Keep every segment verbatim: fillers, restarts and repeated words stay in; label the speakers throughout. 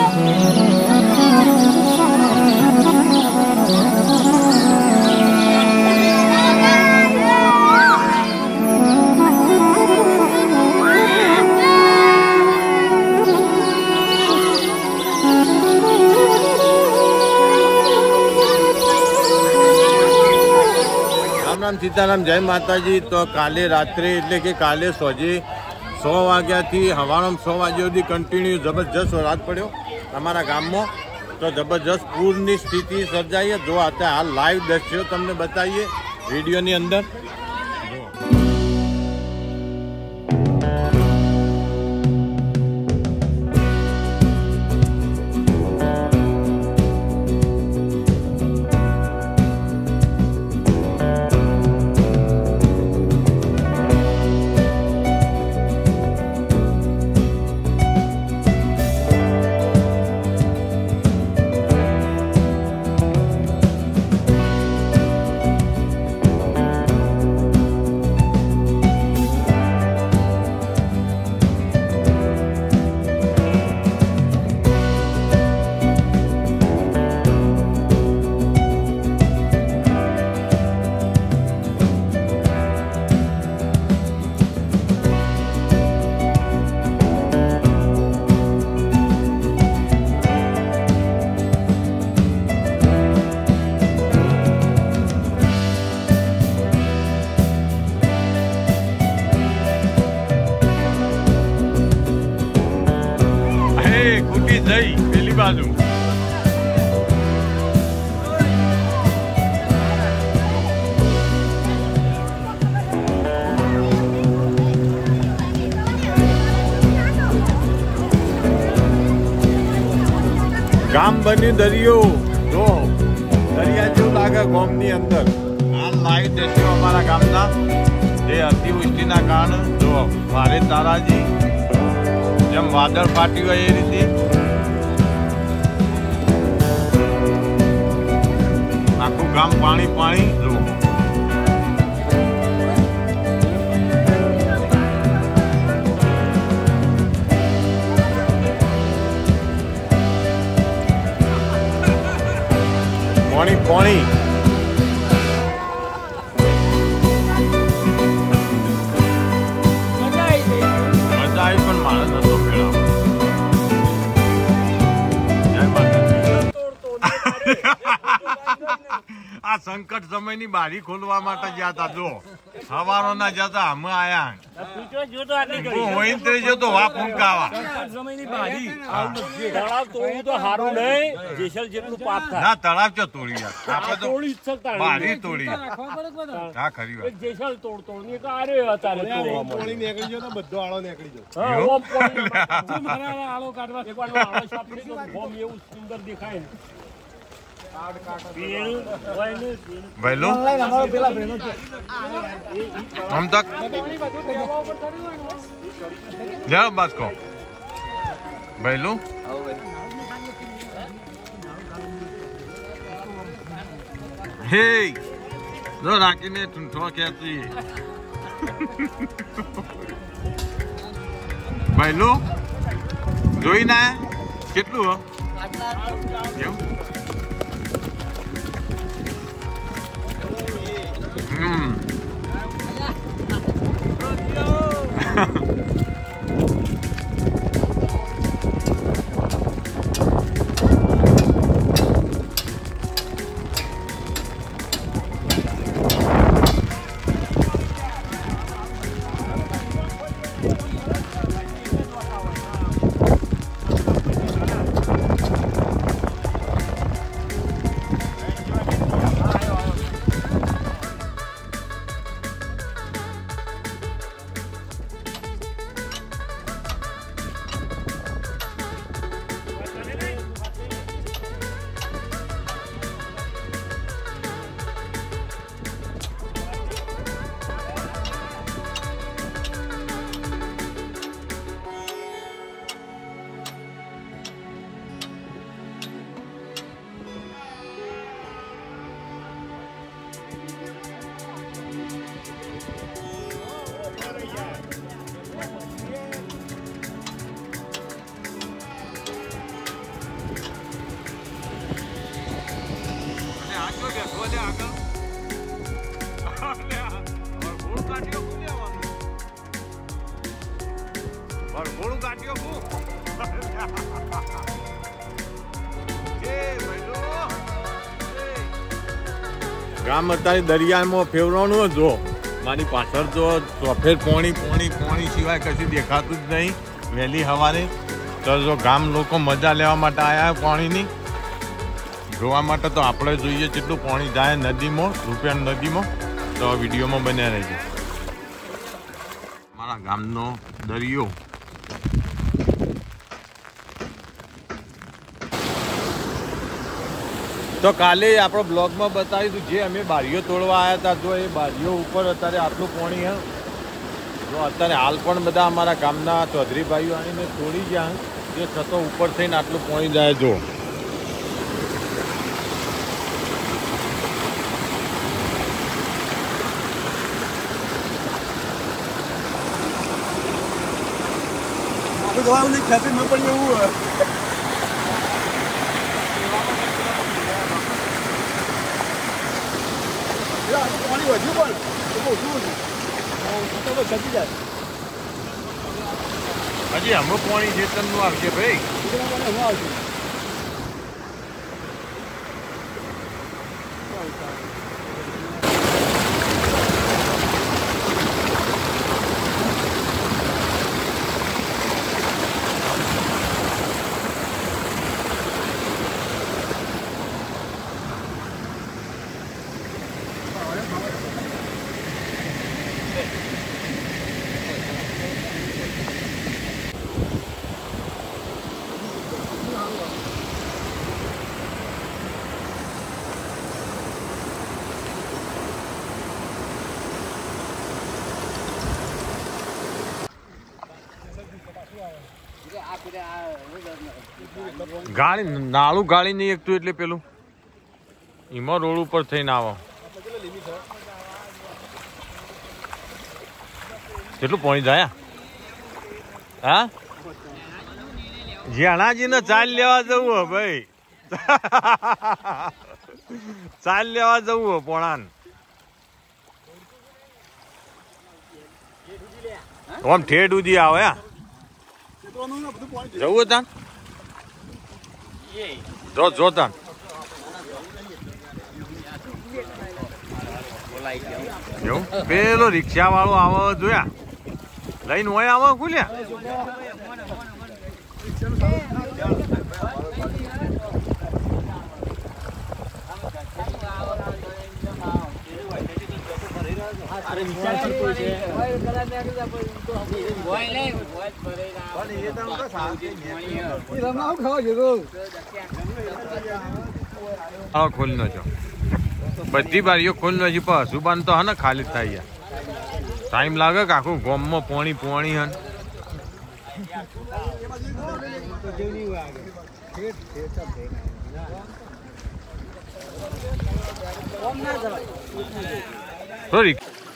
Speaker 1: સીતારામ, જય માતાજી। તો કાલે રાત્રે એટલે કે કાલે સોજે સો વાગ્યાથી હવારમાં સો વાગ્યા સુધી કન્ટિન્યુ જબરજસ્ત વરસાદ પડ્યો અમારા ગામમાં। તો જબરજસ્ત પૂરની સ્થિતિ સર્જાઈએ। જો અત્યારે હાલ લાઈવ દ્રશ્યો તમને બતાવીએ વિડીયોની અંદર। જઈ પેલી બાજુ ગામ બની દરિયો। જો દરિયા જેવું લાગે ગામની અંદર। આ લાઈવ દ્રશ્યો અમારા ગામના જે અતિવૃષ્ટિના કારણે જો ભારે તારાજી જેમ વાદળ ફાટી હોય એ રીતે આખું ગામ પાણી પાણી જો પાણી પાણી મજા આવી પણ માણસ નતો મેળવ્યો। આ સંકટ સમયની બારી ખોલવા માટે ગયા હતા। જો સવારો ના જતા અમે આયા હોય જો તો વા ફૂંકાવા ના તળાવ ચો તોડી આપડે તો બારી તોડી હા ખરી વાત જેસલ તોડ તોડ ની કારે અત્યારે તોડી નીકળી ગયો તો બધો આળો નીકળી ગયો આળો કાઢવા એકવાર આળો સાપડી તો ફોર્મ એવું સુંદર દેખાય ભૈલો हम तक जा बात को भैलो हे जो राखी ने ठुंठो कहती भैलो જોઈ ના કેટલું હો એવું હમ ગામ અત્યારે દરિયામાં ફેરવાનું જો મારી પાછળ તો સફેદ પોણી પોણી પોણી સિવાય કશું દેખાતું જ નહીં વહેલી સવારે. તો જો ગામ લોકો મજા લેવા માટે આવ્યા પાણીની જોવા માટે તો આપણે જોઈએ કેટલું પાણી જાય નદીમાં રૂપિયા નદીમાં. તો વિડીયોમાં બન્યા રહેજો. મારા ગામનો દરિયો તો કાલે આપણો બ્લોગમાં બતાવીશું જે અમે બારીઓ તોડવા આવ્યા હતા. જો એ બારીઓ ઉપર અત્યારે આટલું પાણી હે. જો અત્યારે હાલ પણ બધા અમારા ગામના ચૌધરી ભાઈઓ આવીને તોડી ગયા એ છતાં ઉપર થઈને આટલું પાણી જાય. જો
Speaker 2: ખેતી ન પડી એવું પાણી વધ્યું પણ બહુ શું છતી જાય.
Speaker 1: હજી અમુક પાણી ખેતરનું આવશે ભાઈ.
Speaker 2: આવશે
Speaker 1: ગાળી નાળું ગાળી નહીં એકતું એટલે પેલું એમાં રોડ ઉપર થઈને આવો. કેટલું પાણી જાય હા જેણાજી ને ચાલ લેવા જવું હો ભાઈ. ચાલ લેવા જવું હો પોણાન આમ ઠેડ ઉધી આવે જવું તાન જો જો તાન પેલો રિક્ષા વાળો આવો જોયા લઈને હોય આવો ખુલ્યા. ખોલ નો છો બધી બારીઓ ખોલ નો છે પણ હસુબાન તો હા ને ખાલી થાય ટાઈમ લાગે કે આખું ગોમમાં પોણી પોણી હન. સોરી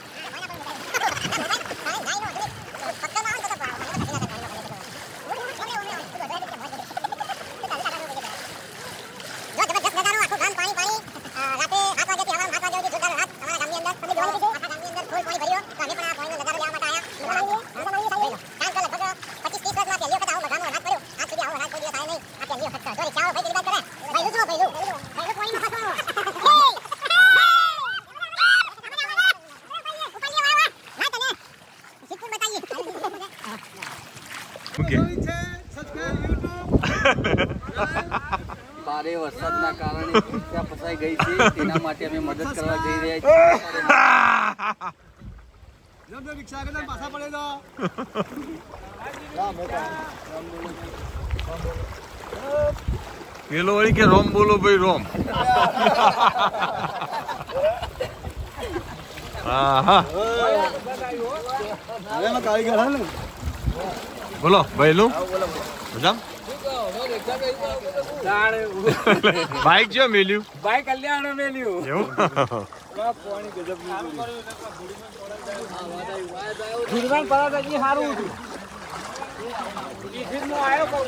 Speaker 3: ભારે વરસાદના કારણે ત્યાં ફસાઈ ગઈ છે તેના માટે અમે મદદ કરવા જઈ રહ્યા
Speaker 1: છીએ. પેલો વળી કે રોમ બોલો ભાઈ રોમ. બોલો ભાઈલું મજા બાઈક જો મેલ્યું
Speaker 3: બાઈક કલ્યાણ મેલ્યું
Speaker 1: એવું
Speaker 3: સારું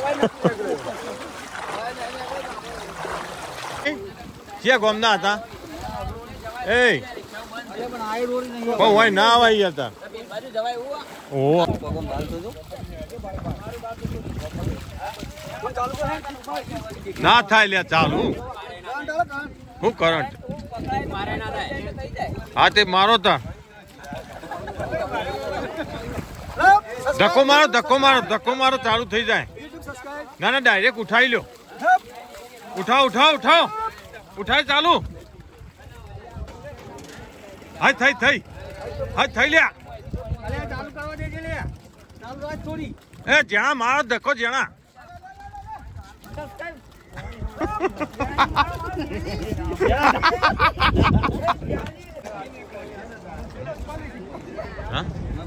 Speaker 1: ક્યાં ગામના હતા એ
Speaker 3: પણ આ રોડ નહીં
Speaker 1: પણ હોય ના આવાય યાર તાર
Speaker 3: બાજુ જવાય એવું
Speaker 1: ઓહો
Speaker 3: પગમ ભાલ તો જો
Speaker 1: ના થાય લ્યા ચાલુ હું કરંટ
Speaker 3: મારે ના થાય થઈ જાય
Speaker 1: હા તે મારો તા ધક્કો મારો ધક્કો મારો ધક્કો મારો ચાલુ થઈ જાય ના ના ડાયરેક્ટ ઉઠાવી લ્યો ઉઠાવ ઉઠાવ ઉઠાવ ઉઠાય ચાલુ હા થઈ થઈ હા થઈ લ્યા
Speaker 2: ચાલુ કરવા દેજે લે ચાલુ રાખ થોડી
Speaker 1: એ જ્યાં મારો ધક્કો જ્યાં હા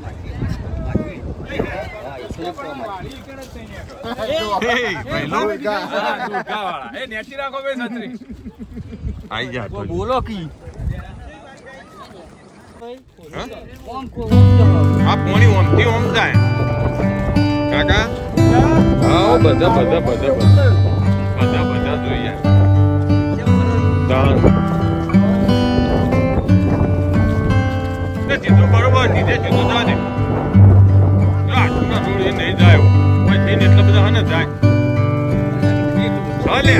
Speaker 3: બોલો કી
Speaker 1: આ પોણી ઓમથી ઓમ જાય કાકા હા બધા બધા બધા બધા બધા બધા જોઈએ સીધું બરોબર નીચે સીધું જા દે આટલું રોડ એ નહીં જાય કોઈ થઈને એટલા બધા હા ને જાય ચાલે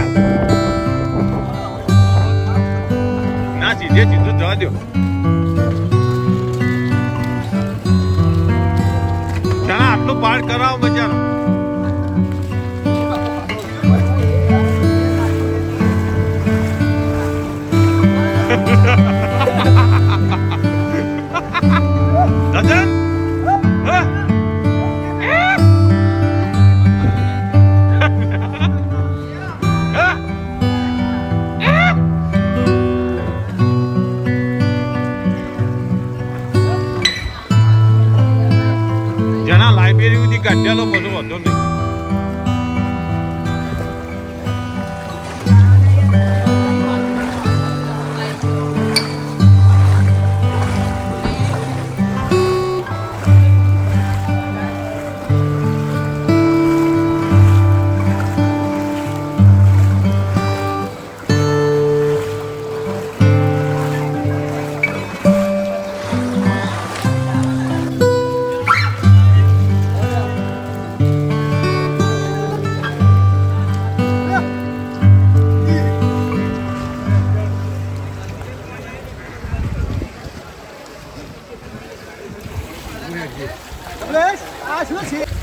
Speaker 1: ના સીધે સીધું જવા દો ચાલો આટલું પાર કરાવો બચારો દાદન જણા લાઇબ્રેરી સુધી કાઢ્યા લો બધું વાંધો નહીં
Speaker 2: આ શું છે